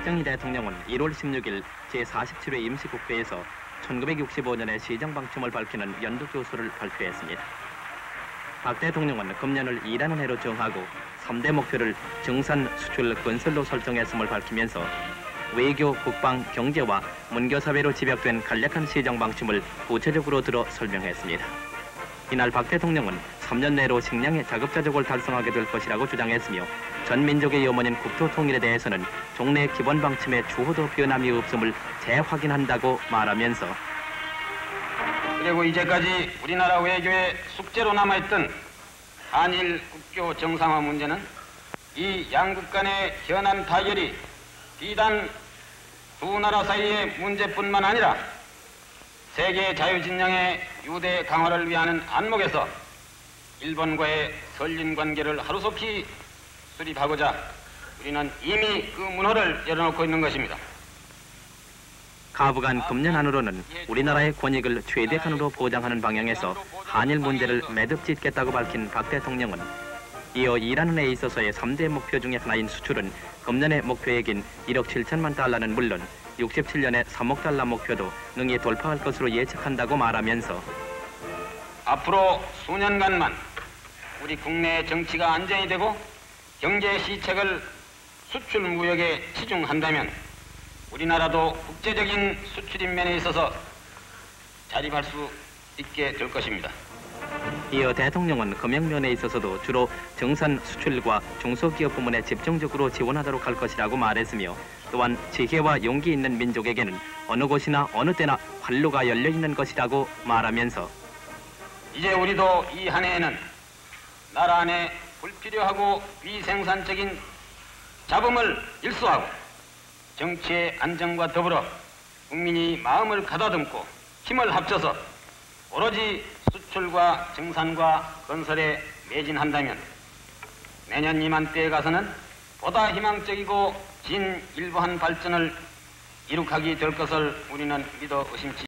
박정희 대통령은 1월 16일 제47회 임시국회에서 1965년의 시정방침을 밝히는 연두교수를 발표했습니다. 박 대통령은 금년을 일하는 해로 정하고 3대 목표를 정산, 수출, 건설로 설정했음을 밝히면서 외교, 국방, 경제와 문교사회로 집약된 간략한 시정방침을 구체적으로 들어 설명했습니다. 이날 박 대통령은 3년 내로 식량의 자급자족을 달성하게 될 것이라고 주장했으며 전 민족의 염원인 국토 통일에 대해서는 종래 기본 방침의 주호도 변함이 없음을 재확인한다고 말하면서 그리고 이제까지 우리나라 외교의 숙제로 남아있던 한일 국교 정상화 문제는 이 양국 간의 현안 타결이 비단 두 나라 사이의 문제뿐만 아니라 세계 자유진영의 유대 강화를 위하는 안목에서 일본과의 설린 관계를 하루속히 수립하고자 우리는 이미 그 문호를 열어놓고 있는 것입니다. 가부간 금년 안으로는 우리나라의 권익을 최대한으로 보장하는 방향에서 한일 문제를 매듭짓겠다고 밝힌 박 대통령은 이어 일하는 데 있어서의 3대 목표 중의 하나인 수출은 금년의 목표액인 1억 7천만 달러는 물론 67년의 3억 달러 목표도 능히 돌파할 것으로 예측한다고 말하면서 앞으로 수년간만 우리 국내 정치가 안정이 되고 경제 시책을 수출 무역에 치중한다면 우리나라도 국제적인 수출인 면에 있어서 자립할 수 있게 될 것입니다. 이어 대통령은 금융면에 있어서도 주로 정산, 수출과 중소기업 부문에 집중적으로 지원하도록 할 것이라고 말했으며 또한 지혜와 용기 있는 민족에게는 어느 곳이나 어느 때나 활로가 열려있는 것이라고 말하면서 이제 우리도 이 한 해에는 나라 안에 불필요하고 비생산적인 잡음을 일소하고 정치의 안정과 더불어 국민이 마음을 가다듬고 힘을 합쳐서 오로지 수출과 정산과 건설에 매진한다면 내년 이맘때에 가서는 보다 희망적이고 진일보한 발전을 이룩하게 될 것을 우리는 믿어 의심치